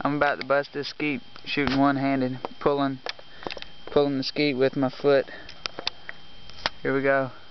I'm about to bust this skeet, shooting one-handed, pulling the skeet with my foot. Here we go.